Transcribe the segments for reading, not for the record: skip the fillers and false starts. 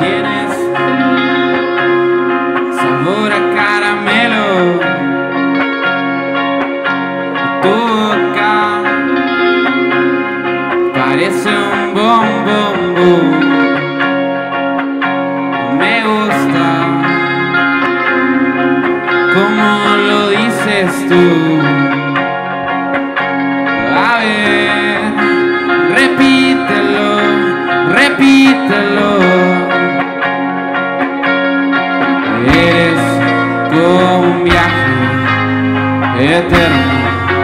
tienes sabor a caramelo. Tu boca parece un bombón. Me gusta como lo dices tú. A ver, repítelo, repítelo. Eres como un viaje eterno.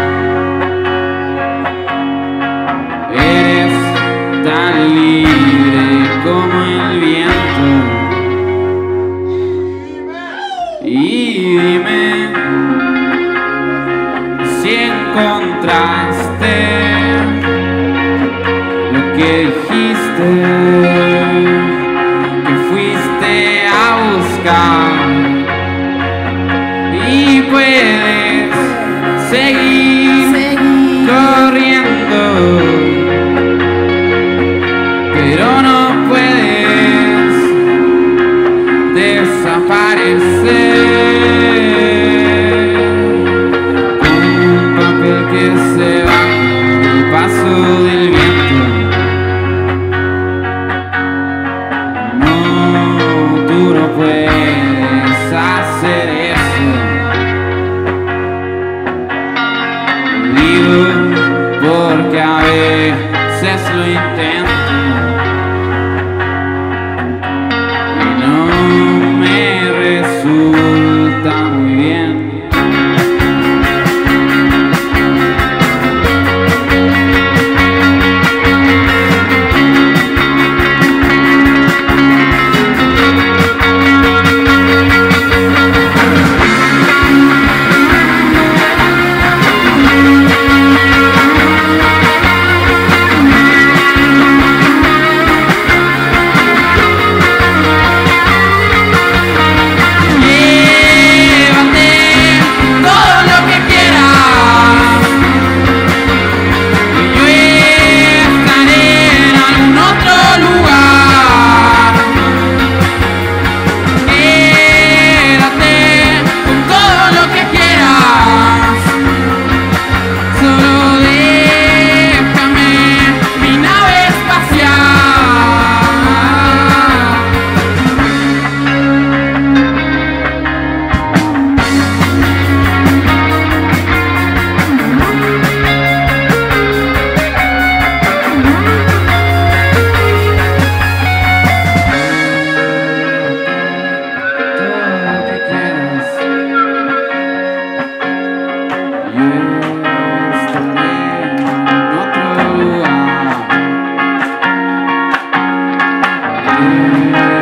Eres tan libre como el viento. Y dime si encontraste lo que dijiste que fuiste a buscar. Y puedes seguir corriendo, pero no puedes desaparecer como un papel que se va al paso del viento. No, tú no puedes hacer eso. Digo porque a veces lo intento. Resulta muy bien. Yeah.